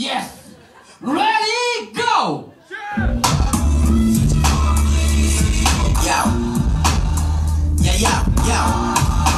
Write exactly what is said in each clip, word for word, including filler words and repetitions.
Yes. Ready, go. Yo. Yeah, yo, yo.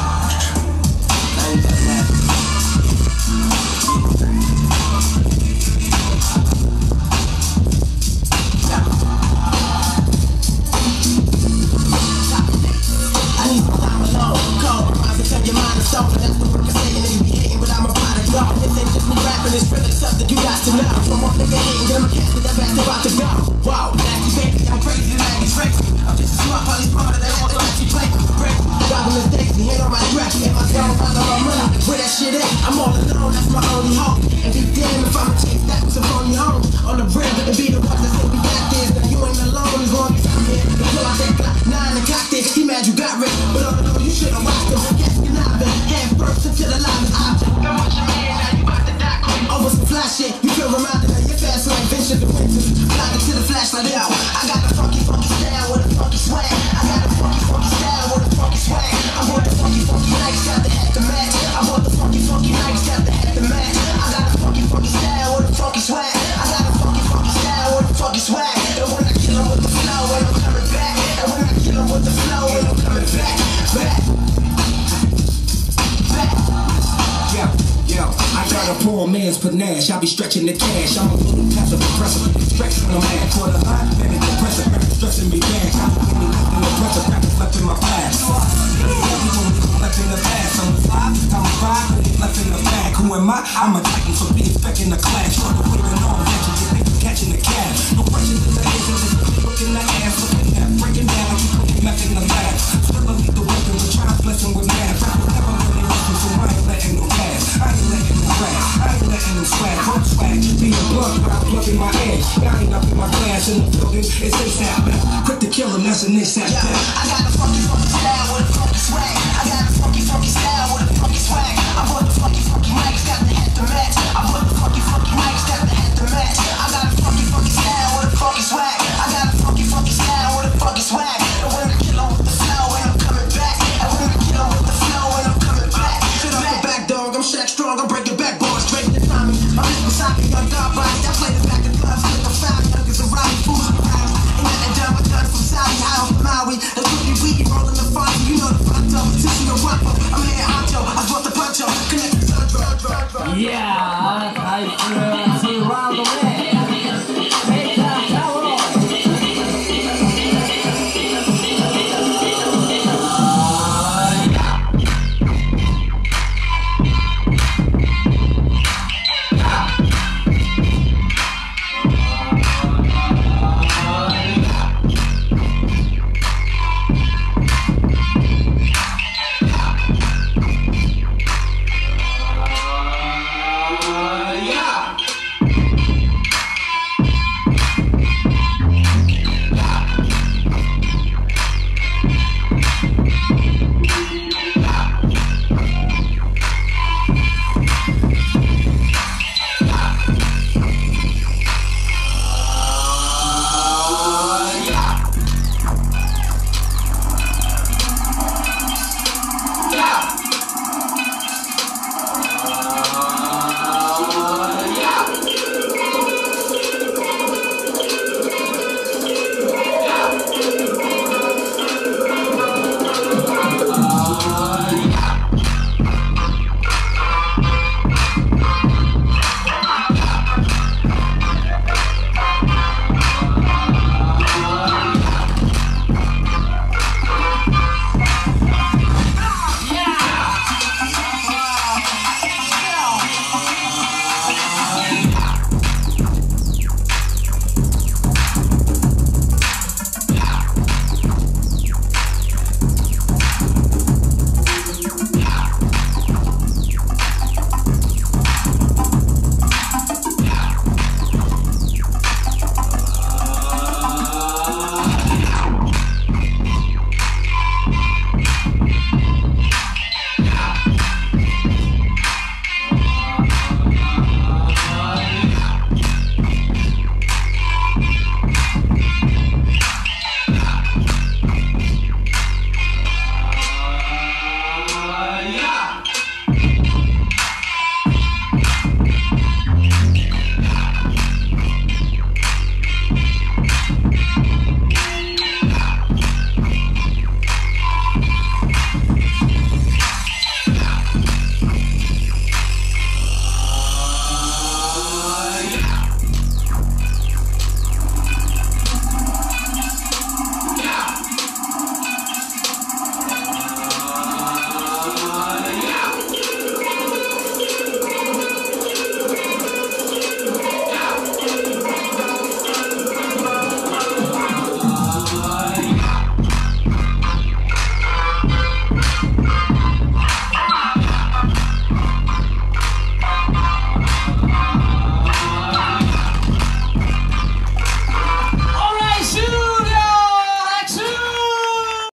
It's really something you got to know. From one nigga hating, then I'm casting that back about to go. Wow, nasty baby, I'm crazy, like it's crazy. I'm just a smart police part of that other that you play. Break, driving mistakes, and hang on my track. And my zone, I know my money. Where that shit at? I'm all alone, that's my only hope. And be damn if I'ma take that with some phony home. On the rim, and be the one that say we got this. Now you ain't alone as long as I'm here. Until I take like nine and cocked it. He mad you got ripped, but all in all, you should've watched him. Yes, you're not been head first until the line is object. Got what you mean, now you about to die quick. Over some fly shit, you feel reminded of your fast life, venture the winters. Blinded to the flashlight, yo. I got a funky, funky style with a funky swag. I got a funky, funky style with a funky swag. I want the funky, funky nights, got the hat to match. I want the funky, funky nights, got the hat to match. I got a funky, funky style with a funky swag. I got a funky, funky style with a funky swag. And when I kill 'em with the flow, and I'm coming back. And when I kill 'em with the flow, and I'm coming back, back, back. Yo, yo, I try to pull man's panache. I be stretching the cash. I'm a little passive aggressive. Stretching the man. Quarter hot, manic depressive. Stressing me back. I'm getting nothing impressive. Rappers left in my past. Left in the past. I'm a five, I'm a five, left in the bag. Who am I? I'm a titan for being back in the class. Trying to win and all that you get niggas catching the cash. No pressure in the hands, just looking the ass, looking at breaking down. You putting meth in the lab. Still a lead the weapon, but try blessing with math. I will never really listen, so I ain't letting no gas. I ain't letting no rap. I ain't letting no swag. Home swag, being blunt without plugging my edge. Dying up in my glass in the building. It's ASAP. Quick to kill him, that's an ASAP. Yeah, I got a funky, funky style with a funky swag. I got a funky, funky style with a funky swag. I bought the funky, funky mics, got the hat to match. I bought the funky, funky mics, got the hat to match. I got a funky, funky style with a funky swag. I got a funky, funky style with a funky swag. And when I kill 'em with the flow, and I'm coming back. And when I kill 'em with the flow, and I'm coming back. Shit off the back, dog. I'm Shaq strong. I'm breaking back bars. Straight to the timing. I'm just beside me, young dog.